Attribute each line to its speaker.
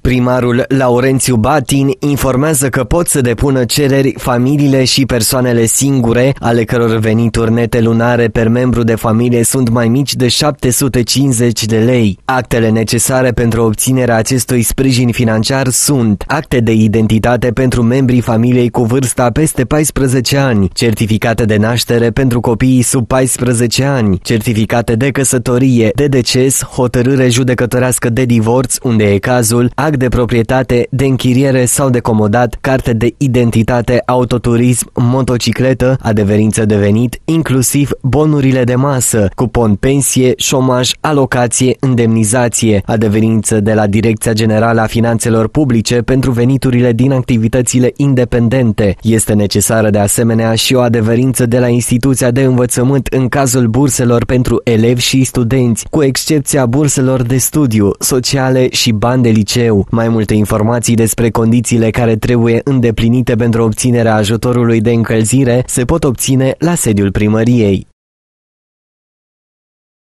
Speaker 1: Primarul Laurențiu Batin informează că pot să depună cereri familiile și persoanele singure, ale căror venituri nete lunare per membru de familie sunt mai mici de 750 de lei. Actele necesare pentru obținerea acestui sprijin financiar sunt acte de identitate pentru membrii familiei cu vârsta peste 14 ani, certificate de naștere pentru copiii sub 14 ani, certificate de căsătorie, de deces, hotărâre judecătorească de divorț, unde e cazul, act de proprietate, de închiriere sau de comodat, carte de identitate, autoturism, motocicletă, adeverință de venit, inclusiv bonurile de masă, cupon pensie, șomaj, alocație, indemnizație, adeverință de la Direcția Generală a Finanțelor Publice pentru veniturile din activitățile independente. Este necesară de asemenea și o adeverință de la instituția de învățământ în cazul burselor pentru elevi și studenți, cu excepția burselor de studiu, sociale și bani de liceu. Mai multe informații despre condițiile care trebuie îndeplinite pentru obținerea ajutorului de încălzire se pot obține la sediul primăriei.